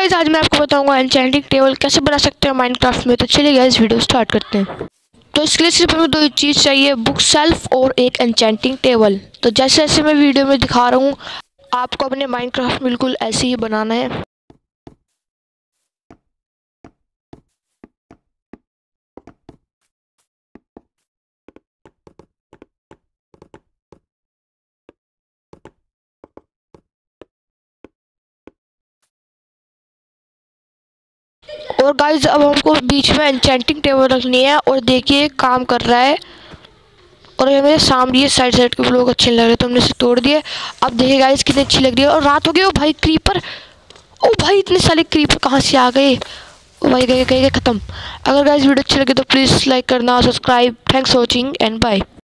Guys आज मैं आपको बताऊंगा एन्चेंटिंग टेबल कैसे बना सकते हैं माइनक्राफ्ट में। तो चलिए गाइस वीडियो स्टार्ट करते हैं। तो इसके लिए सिर्फ हमें दो चीज़ चाहिए, बुक शेल्फ और एक एन्चेंटिंग टेबल। तो जैसे जैसे मैं वीडियो में दिखा रहा हूँ आपको अपने माइनक्राफ्ट बिल्कुल ऐसे ही बनाना है। और गाइस अब हमको बीच में एन्चेंटिंग टेबल रखनी है और देखिए काम कर रहा है। और ये मेरे सामने ये साइड के ब्लॉक अच्छे लग रहे तो हमने इसे तोड़ दिए। अब देखिए गाइस कितनी अच्छी लग रही है। और रात हो गई। ओ भाई क्रीपर, ओ भाई इतने सारे क्रीपर कहाँ से आ गए। ओ भाई गए खत्म। अगर गाइस वीडियो अच्छी लगे तो प्लीज़ लाइक करना, subscribe. Thanks for watching and bye.